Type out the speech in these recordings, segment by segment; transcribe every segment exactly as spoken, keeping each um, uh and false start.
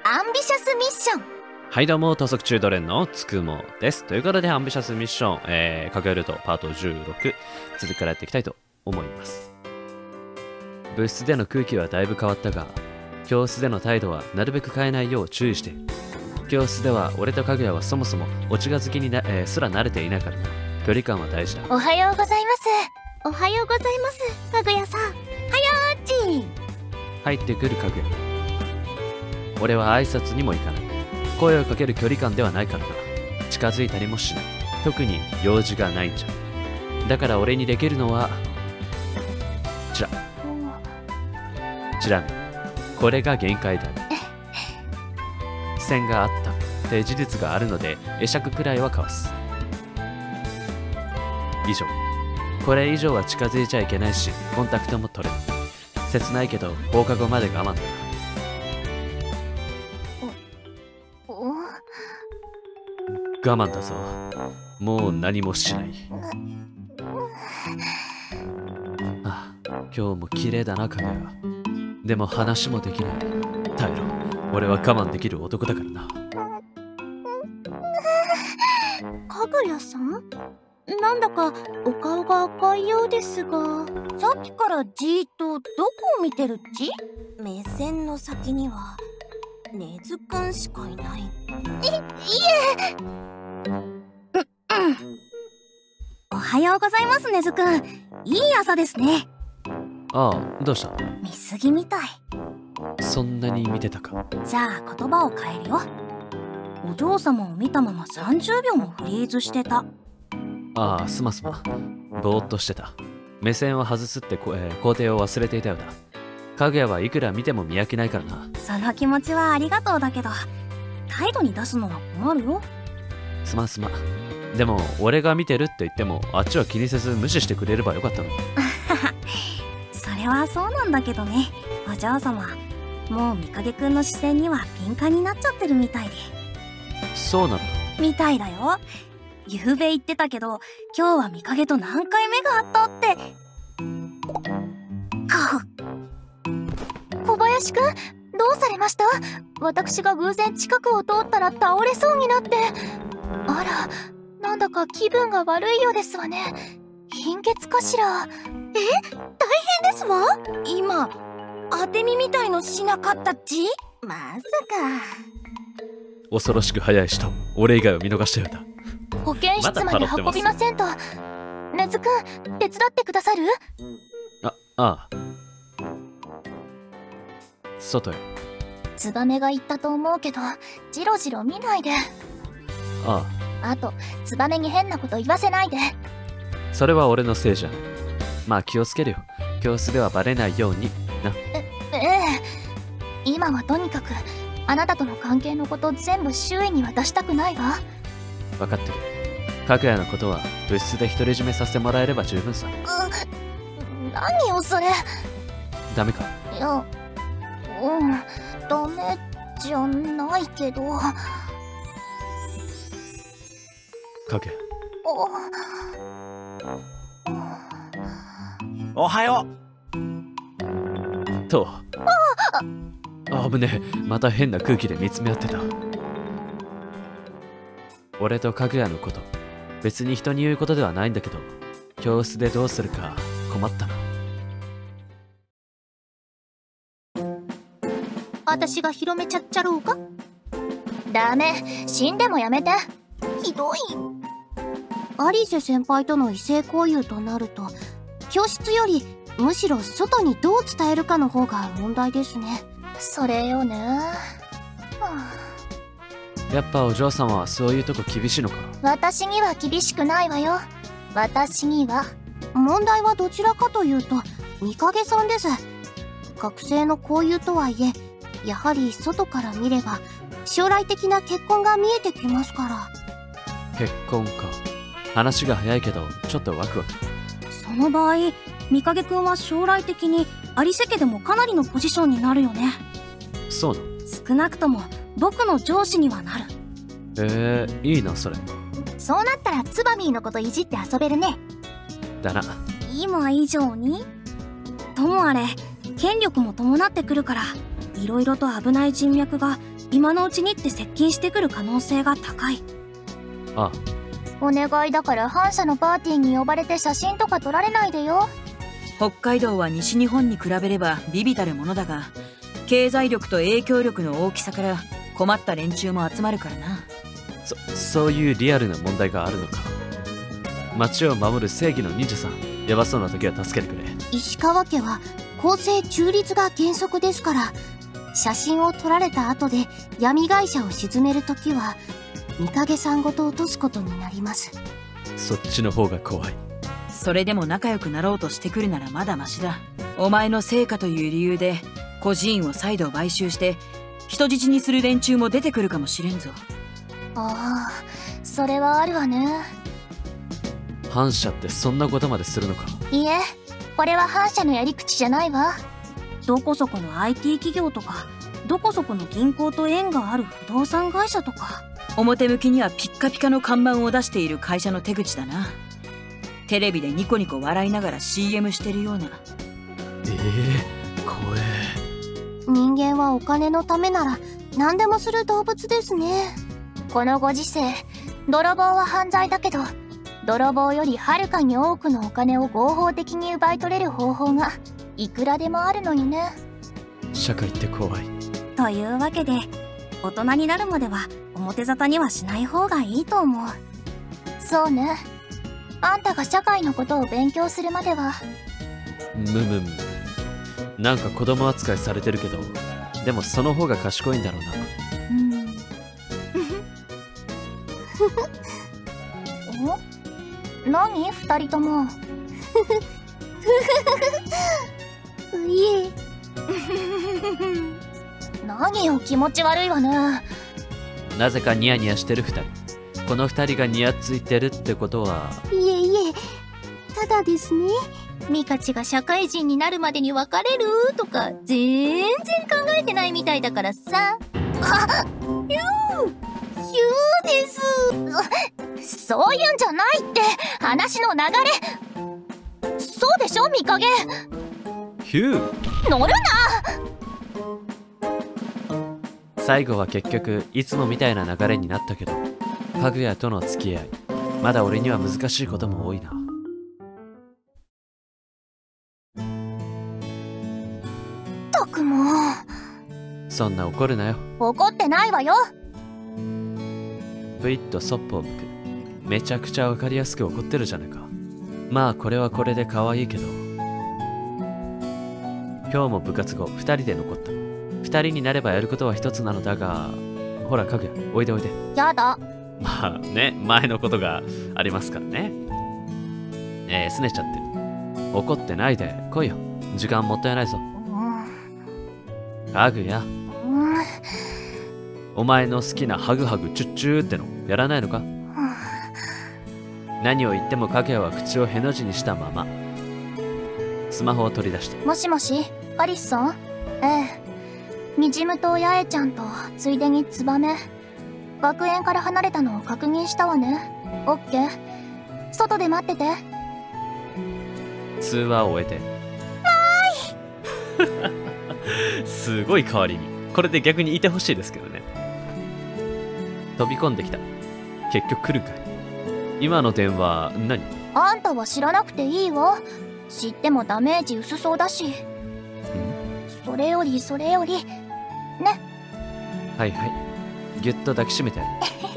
アンビシャスミッション。 はいどうも、ト速中ドレンのつくもです。ということで、アンビシャスミッション、えー、かけるとパートじゅうろく、続きからやっていきたいと思います。部室での空気はだいぶ変わったが、教室での態度はなるべく変えないよう注意している。教室では俺とかぐやはそもそもおちが好きにな、えー、すら慣れていないからな。距離感は大事だ。 おはようございます。おはようございます、かぐやさん。はやーち。 入ってくるかぐや。俺は挨拶にも行かない。声をかける距離感ではないからな。近づいたりもしない。特に用事がないんじゃ。だから俺にできるのはチラチラ見。これが限界だ。線があったって事実があるので会釈くらいは交わす。以上。これ以上は近づいちゃいけないしコンタクトも取れない。切ないけど放課後まで我慢だな。我慢だぞ。もう何もしない。ああ、今日も綺麗だな、かぐや。でも話もできない。耐えろ。俺は我慢できる男だからな。 かぐやさん、なんだかお顔が赤いようですが、さっきからじーっとどこを見てるっち？目線の先にはねずくんしかいない。い、いえ。おはようございます、ねずくん。いい朝ですね。 ああ、どうした？ 見すぎみたい。 そんなに見てたか？ じゃあ言葉を変えるよ。お嬢様を見たままさんじゅうびょうもフリーズしてた。 ああ、すますま。ぼーっとしてた。目線を外すってこ、えー、工程を忘れていたようだ。かぐやはいくら見ても見飽きないからな。 その気持ちはありがとうだけど、態度に出すのは困るよ。 すまんすま。でも俺が見てるって言ってもあっちは気にせず無視してくれればよかったのに。 それはそうなんだけどね、お嬢様。もうみかげくんの視線には敏感になっちゃってるみたいで。 そうなの？みたいだよ。ゆうべ言ってたけど、今日はみかげと何回目があったって。か小林くん、どうされました？私が偶然近くを通ったら倒れそうになって。あら、なんだか気分が悪いようですわね。貧血かしら？え？大変ですわ。今当て身みたいのしなかったっち？まさか。 恐ろしく早い人、俺以外を見逃したようだ。 保健室まで運びませんと。ねずくん、手伝ってくださる？ あ、ああ。外へ。 ツバメが言ったと思うけど、ジロジロ見ないで。 ああ。あと、ツバメに変なこと言わせないで。 それは俺のせいじゃない。まあ気をつけるよ。教室ではバレないようにな。 え、ええ。今はとにかくあなたとの関係のこと全部周囲には出したくないわ。 分かってる。かぐやのことは部室で独り占めさせてもらえれば十分さ。 う、何よそれ。 ダメか？ いや、うん、ダメじゃないけど。 かぐや。 おはようと。あぶねえ、また変な空気で見つめ合ってた。俺とかぐやのこと、別に人に言うことではないんだけど、教室でどうするか困ったな。 私が広めちゃっちゃろうか？ダメ、死んでもやめて。ひどい。アリセ先輩との異性交友となると、教室よりむしろ外にどう伝えるかの方が問題ですね。それよね。はあ、やっぱお嬢様はそういうとこ厳しいのか？ 私には厳しくないわよ。私には。問題はどちらかというとみかげさんです。学生の交友とはいえ、やはり外から見れば将来的な結婚が見えてきますから。 結婚か。話が早いけどちょっとワクワク。 その場合、みかげくんは将来的に有瀬家でもかなりのポジションになるよね。 そうなの？ 少なくとも僕の上司にはなる。 えー、いいなそれ。 そうなったらツバミーのこといじって遊べるね。 だな。 今以上に？ともあれ、権力も伴ってくるから、いろいろと危ない人脈が今のうちにって接近してくる可能性が高い。 あお願いだから反社のパーティーに呼ばれて写真とか撮られないでよ。 北海道は西日本に比べれば微々たるものだが、経済力と影響力の大きさから困った連中も集まるからな。 そそういうリアルな問題があるのか。町を守る正義の忍者さん、やばそうな時は助けてくれ。 石川家は公正中立が原則ですから、写真を撮られた後で闇会社を沈めるときは御影さんごと落とすことになります。 そっちの方が怖い。 それでも仲良くなろうとしてくるならまだマシだ。お前の成果という理由で孤児院を再度買収して人質にする連中も出てくるかもしれんぞ。 ああ、それはあるわね。 反社ってそんなことまでするのか。 いえ、これは反社のやり口じゃないわ。 どこそこの アイティー 企業とか、どこそこの銀行と縁がある不動産会社とか。 表向きにはピッカピカの看板を出している会社の手口だな。テレビでニコニコ笑いながら シーエム してるような。 ええー、怖え。 人間はお金のためなら何でもする動物ですね。このご時世、泥棒は犯罪だけど、泥棒よりはるかに多くのお金を合法的に奪い取れる方法がいくらでもあるのにね。 社会って怖い。 というわけで、大人になるまでは表沙汰にはしない方がいいと思う。 そうね。あんたが社会のことを勉強するまでは。 むむむ。なんか子供扱いされてるけど、でもその方が賢いんだろうな。 うん。お？何二人とも。ういえ。何よ、気持ち悪いわね。 なぜかニヤニヤしてる二人。この二人がニヤついてるってことは。 いえいえ、ただですね、ミカチが社会人になるまでに別れるとか全然考えてないみたいだからさ。あ、ヒューヒューです。そそういうんじゃないって話の流れ。そうでしょ、ミカゲ。 ヒュー。 乗るな。 最後は結局いつもみたいな流れになったけど、かぐやとの付き合い、まだ俺には難しいことも多いな。 ったくもう。 そんな怒るなよ。 怒ってないわよ。 ぷいっとそっぽを向く。めちゃくちゃわかりやすく怒ってるじゃないか。まあこれはこれで可愛いけど。今日も部活後ふたりで残った。ふたりになればやることは一つなのだが、ほらかぐや、おいでおいで。 やだ。 まあね、前のことがありますからね。えー、すねちゃってる。怒ってないで来いよ。時間もったいないぞ。かぐや、お前の好きなハグハグチュッチューってのやらないのか。何を言ってもかぐやは口をへの字にしたまま。スマホを取り出して。 もしもし、アリスさん？ええ。みじむと八重ちゃんとついでにツバメ、学園から離れたのを確認したわね。オッケー。外で待ってて。 通話を終えて。はーい。すごい代わりに。これで逆にいてほしいですけどね。飛び込んできた。結局来るんかい。今の電話何？ あんたは知らなくていいわ。知ってもダメージ薄そうだし。それよりそれよりね。 はいはい。ぎゅっと抱きしめて。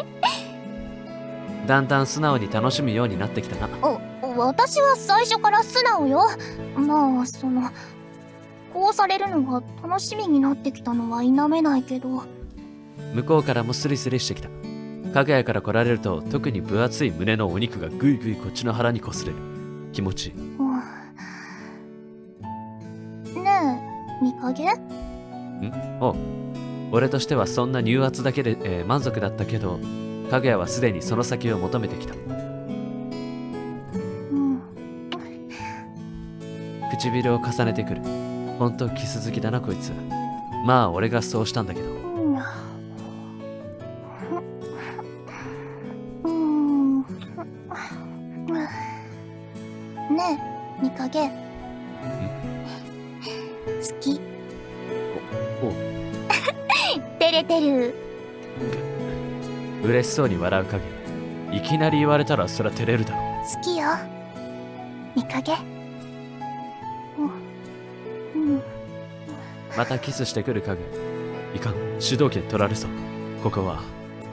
だんだん素直に楽しむようになってきたな。 お、私は最初から素直よ。まあそのこうされるのが楽しみになってきたのは否めないけど。 向こうからもスリスリしてきた。かぐやから来られると特に分厚い胸のお肉がぐいぐいこっちの腹にこすれる。気持ちいい。 うん、ねえミカゲ？ ん？おう。俺としてはそんな乳圧だけで、えー、満足だったけど、かぐやはすでにその先を求めてきた。うん、唇を重ねてくる。ほんとキス好きだなこいつ。まあ俺がそうしたんだけど。 うん、ねえミカゲ。好き。 お、おう。 照れれてる。 嬉しそうに笑う影。いきなり言われたらそりゃ照れるだろ。 好きよ、見影。うん、うん、 またキスしてくる影。いかん、主導権取られそう。ここは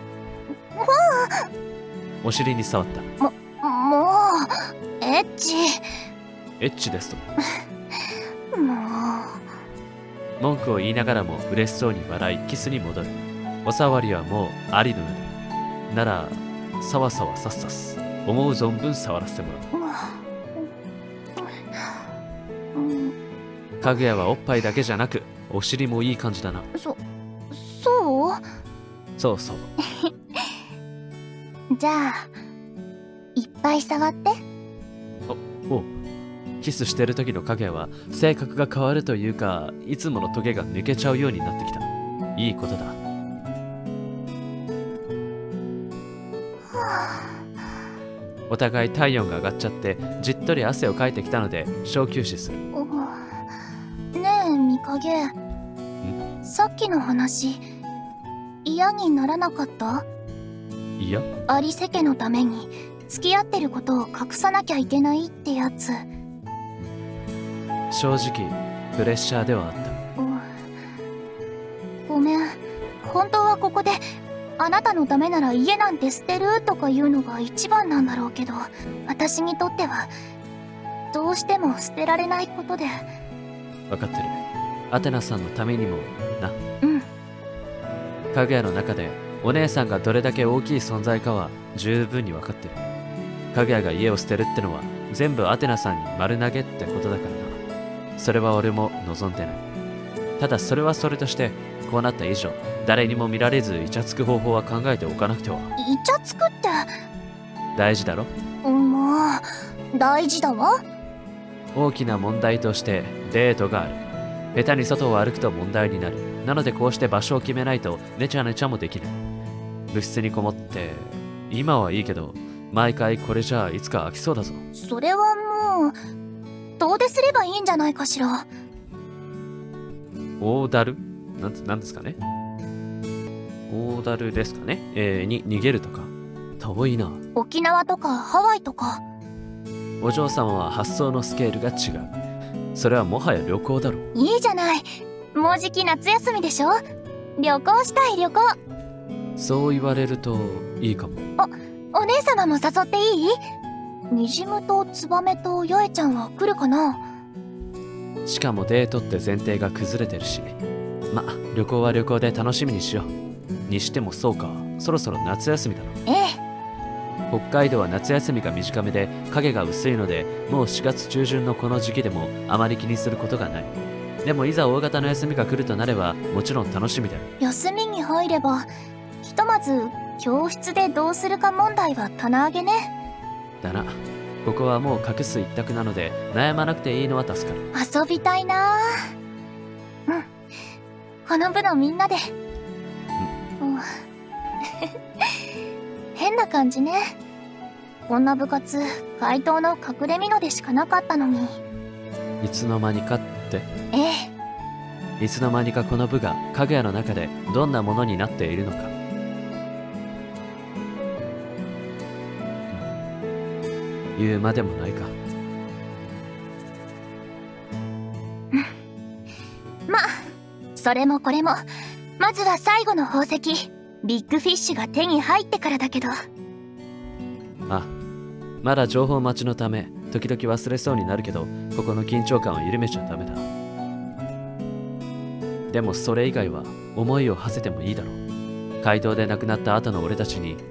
お尻に触った。 ももうエッチ。 エッチですと。 もう文句を言いながらも嬉しそうに笑い、キスに戻る。お触りはもうありのようで、ならさわさわさっさっす、思う存分触らせてもらう。 うん、 かぐやはおっぱいだけじゃなくお尻もいい感じだな。 そそうそうそう。 じゃあいっぱい触って。 おお。キスしてる時の影は性格が変わるというか、いつものトゲが抜けちゃうようになってきた。いいことだ。お互い体温が上がっちゃってじっとり汗をかいてきたので小休止する。 ねえ見影、さっきの話嫌にならなかった？ いや、 有瀬家のために付き合ってることを隠さなきゃいけないってやつ。 正直プレッシャーではあった。 ごめん、本当はここであなたのためなら家なんて捨てるとか言うのが一番なんだろうけど、私にとってはどうしても捨てられないことで。 分かってる。アテナさんのためにもな。 うん。 かぐやの中でお姉さんがどれだけ大きい存在かは十分に分かってる。かぐやが家を捨てるってのは全部アテナさんに丸投げってことだからな。それは俺も望んでない。ただそれはそれとして、こうなった以上誰にも見られずイチャつく方法は考えておかなくては。 イチャつくって大事だろ。 もう大事だわ。 大きな問題としてデートがある。下手に外を歩くと問題になる。なのでこうして場所を決めないとネチャネチャもできない。部室にこもって今はいいけど毎回これじゃあいつか飽きそうだぞ。 それはもう遠出すればいいんじゃないかしら。 大だるなんて、なんですかね。大だるですかね。えー、に逃げるとか。遠いな。 沖縄とかハワイとか。 お嬢様は発想のスケールが違う。それはもはや旅行だろ。 いいじゃない、もうじき夏休みでしょ。旅行したい旅行。 そう言われるといいかも。 おお姉様も誘っていい？にじむとツバメと八重ちゃんは来るかな。 しかもデートって前提が崩れてるし、ま、旅行は旅行で楽しみにしよう。にしてもそうか、そろそろ夏休みだな。 ええ。 北海道は夏休みが短めで影が薄いので、もうしがつ中旬のこの時期でもあまり気にすることがない。でもいざ大型の休みが来るとなればもちろん楽しみだよ。 休みに入ればひとまず教室でどうするか問題は棚上げね。 だな。ここはもう隠す一択なので悩まなくていいのは助かる。 遊びたいな。うん、この部のみんなで。うん、変な感じね。こんな部活怪盗の隠れ蓑でしかなかったのに。 いつの間にかって。 ええ。いつの間にかこの部がかぐやの中でどんなものになっているのか。言うまでもないか。 まあそれもこれもまずは最後の宝石ビッグフィッシュが手に入ってからだけど。 あ、まだ情報待ちのため時々忘れそうになるけど、ここの緊張感を緩めちゃダメだ。でもそれ以外は思いを馳せてもいいだろう。街道で亡くなった後の俺たちに。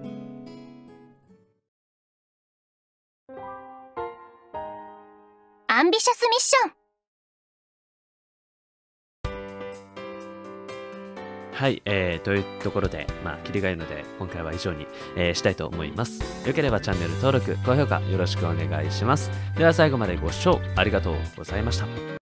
アンビシャスミッション。 はい、えー、というところで、まあ、切り替えるので、今回は以上に、えー、したいと思います。よければチャンネル登録、高評価よろしくお願いします。では最後までご視聴ありがとうございました。